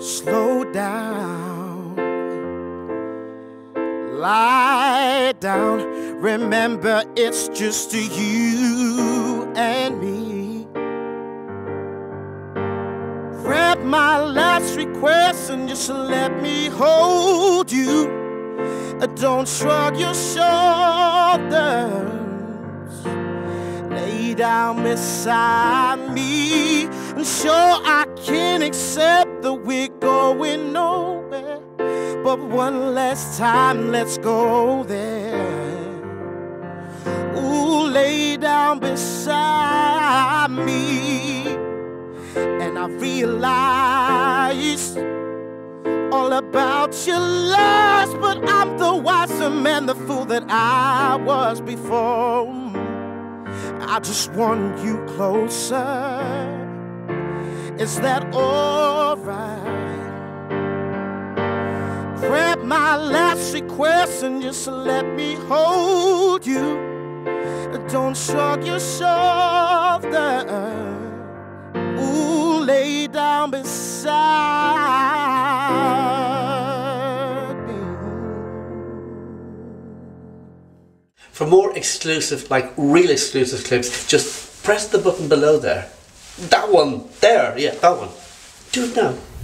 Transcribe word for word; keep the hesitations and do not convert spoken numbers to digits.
Slow down, lie down. Remember, it's just you and me. Grab my last request and just let me hold you. Don't shrug your shoulders. Lay down beside me, and sure I can accept that we're going nowhere, but one last time, let's go there. Ooh, lay down beside me, and I realized all about your lies, but I'm the wiser man, the fool that I was before. I just want you closer. Is that alright? Grab my last request and just let me hold you. Don't shrug your shoulders. Ooh, lay down beside me. For more exclusive, like real exclusive clips, just press the button below there. That one, there, yeah, that one. Do it now.